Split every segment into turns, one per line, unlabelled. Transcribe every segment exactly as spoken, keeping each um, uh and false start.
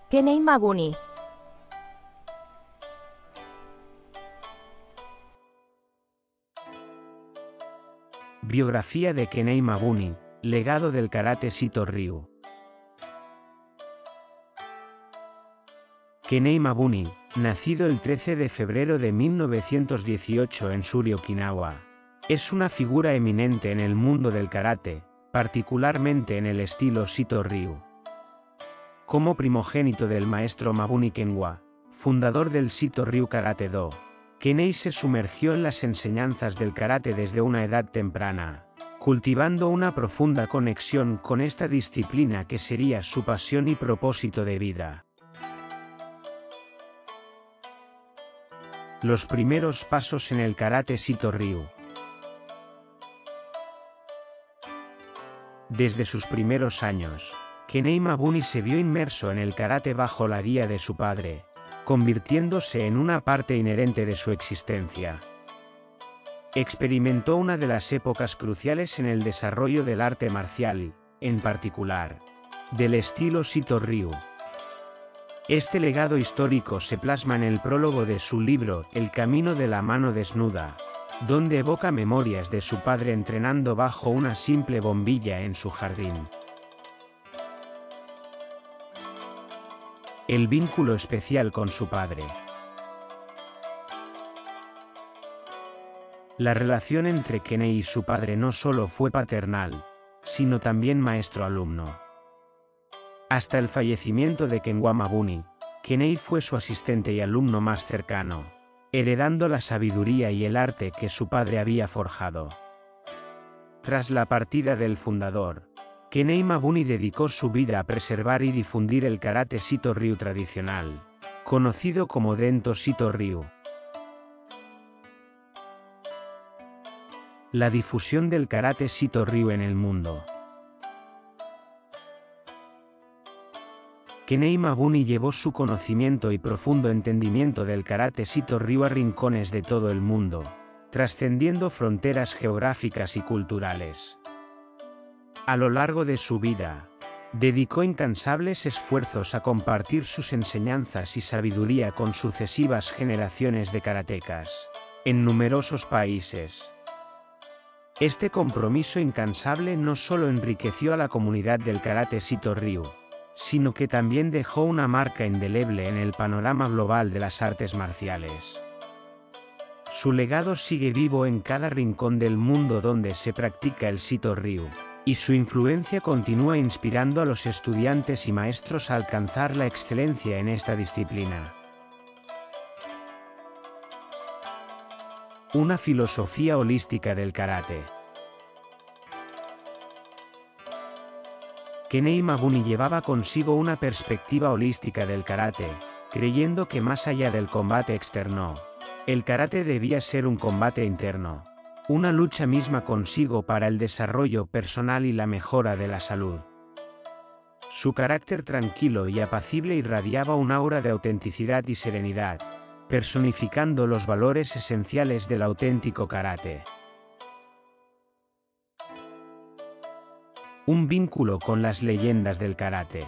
Kenei Mabuni.
Biografía de Kenei Mabuni, legado del karate Sito-ryu. Kenei Mabuni, nacido el trece de febrero de mil novecientos dieciocho en Shuri, Okinawa, es una figura eminente en el mundo del karate, particularmente en el estilo Sito-ryu. Como primogénito del maestro Mabuni Kenwa, fundador del Sito-ryu Karate Do, Kenei se sumergió en las enseñanzas del karate desde una edad temprana, cultivando una profunda conexión con esta disciplina que sería su pasión y propósito de vida. Los primeros pasos en el karate Sito-ryu. Desde sus primeros años, Kenei Mabuni se vio inmerso en el karate bajo la guía de su padre, convirtiéndose en una parte inherente de su existencia. Experimentó una de las épocas cruciales en el desarrollo del arte marcial, en particular, del estilo Sito-ryu. Este legado histórico se plasma en el prólogo de su libro El camino de la mano desnuda, donde evoca memorias de su padre entrenando bajo una simple bombilla en su jardín. El vínculo especial con su padre. La relación entre Kenei y su padre no solo fue paternal, sino también maestro-alumno. Hasta el fallecimiento de Kenwa Mabuni, Kenei fue su asistente y alumno más cercano, heredando la sabiduría y el arte que su padre había forjado. Tras la partida del fundador, Kenei Mabuni dedicó su vida a preservar y difundir el karate Sito-ryu tradicional, conocido como Dento Sito-ryu. La difusión del karate Sito-ryu en el mundo. Kenei Mabuni llevó su conocimiento y profundo entendimiento del karate Sito-ryu a rincones de todo el mundo, trascendiendo fronteras geográficas y culturales. A lo largo de su vida, dedicó incansables esfuerzos a compartir sus enseñanzas y sabiduría con sucesivas generaciones de karatecas, en numerosos países. Este compromiso incansable no solo enriqueció a la comunidad del karate Sito-ryu, sino que también dejó una marca indeleble en el panorama global de las artes marciales. Su legado sigue vivo en cada rincón del mundo donde se practica el Sito-ryu, y su influencia continúa inspirando a los estudiantes y maestros a alcanzar la excelencia en esta disciplina. Una filosofía holística del karate. Kenei Mabuni llevaba consigo una perspectiva holística del karate, creyendo que más allá del combate externo, el karate debía ser un combate interno, una lucha misma consigo para el desarrollo personal y la mejora de la salud. Su carácter tranquilo y apacible irradiaba un aura de autenticidad y serenidad, personificando los valores esenciales del auténtico karate. Un vínculo con las leyendas del karate.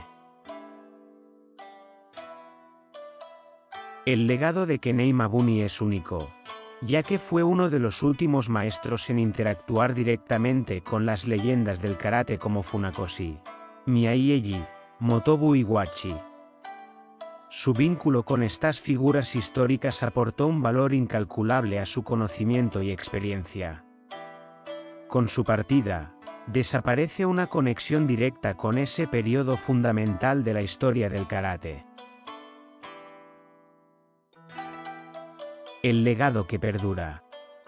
El legado de Kenei Mabuni es único, ya que fue uno de los últimos maestros en interactuar directamente con las leyendas del karate como Funakoshi, Miyagi, Motobu Iwachi. Su vínculo con estas figuras históricas aportó un valor incalculable a su conocimiento y experiencia. Con su partida, desaparece una conexión directa con ese periodo fundamental de la historia del karate. El legado que perdura.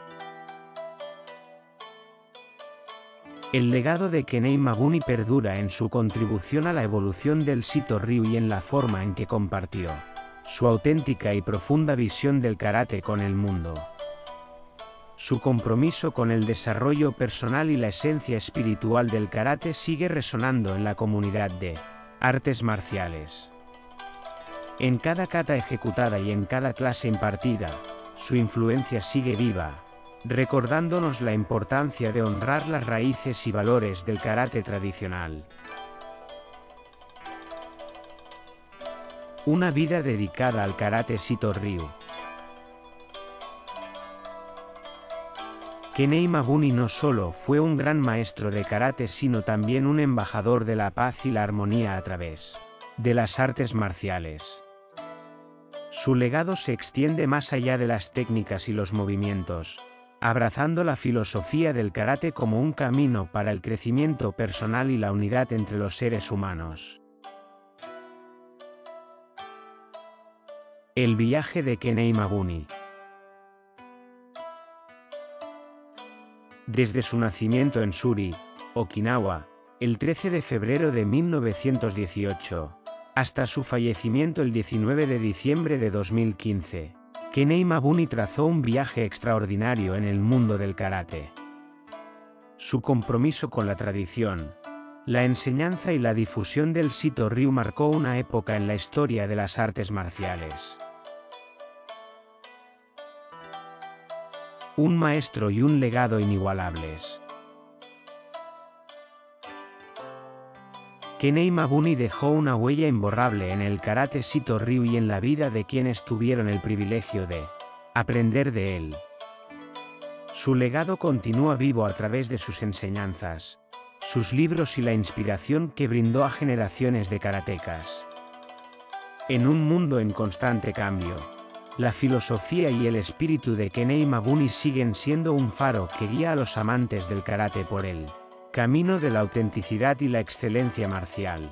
El legado de Kenei Mabuni perdura en su contribución a la evolución del Sito-ryu y en la forma en que compartió su auténtica y profunda visión del karate con el mundo. Su compromiso con el desarrollo personal y la esencia espiritual del karate sigue resonando en la comunidad de artes marciales. En cada kata ejecutada y en cada clase impartida, su influencia sigue viva, recordándonos la importancia de honrar las raíces y valores del karate tradicional. Una vida dedicada al karate Sito Ryu. Kenei Mabuni no solo fue un gran maestro de karate sino también un embajador de la paz y la armonía a través de las artes marciales. Su legado se extiende más allá de las técnicas y los movimientos, abrazando la filosofía del karate como un camino para el crecimiento personal y la unidad entre los seres humanos. El viaje de Kenei Mabuni. Desde su nacimiento en Shuri, Okinawa, el trece de febrero de mil novecientos dieciocho, hasta su fallecimiento el diecinueve de diciembre de dos mil quince, Kenei Mabuni trazó un viaje extraordinario en el mundo del karate. Su compromiso con la tradición, la enseñanza y la difusión del Sito Ryu marcó una época en la historia de las artes marciales. Un maestro y un legado inigualables. Kenei Mabuni dejó una huella imborrable en el karate Sito Ryu y en la vida de quienes tuvieron el privilegio de aprender de él. Su legado continúa vivo a través de sus enseñanzas, sus libros y la inspiración que brindó a generaciones de karatecas. En un mundo en constante cambio, la filosofía y el espíritu de Kenei Mabuni siguen siendo un faro que guía a los amantes del karate por el camino de la autenticidad y la excelencia marcial.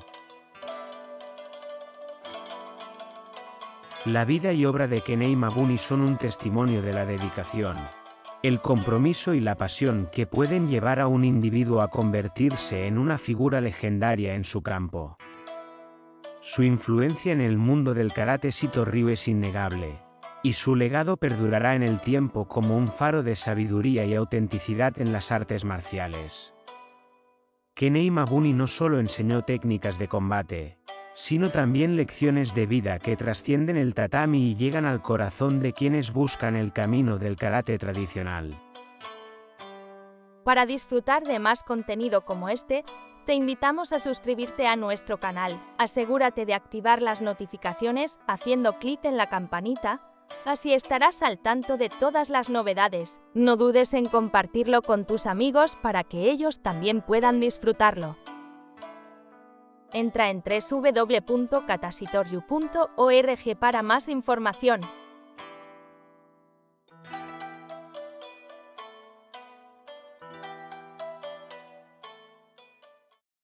La vida y obra de Kenei Mabuni son un testimonio de la dedicación, el compromiso y la pasión que pueden llevar a un individuo a convertirse en una figura legendaria en su campo. Su influencia en el mundo del karate Sito Ryu es innegable, y su legado perdurará en el tiempo como un faro de sabiduría y autenticidad en las artes marciales. Kenei Mabuni no solo enseñó técnicas de combate, sino también lecciones de vida que trascienden el tatami y llegan al corazón de quienes buscan el camino del karate tradicional.
Para disfrutar de más contenido como este, te invitamos a suscribirte a nuestro canal. Asegúrate de activar las notificaciones haciendo clic en la campanita, así estarás al tanto de todas las novedades. No dudes en compartirlo con tus amigos para que ellos también puedan disfrutarlo. Entra en doble u doble u doble u punto kata sitoryu punto org para más información.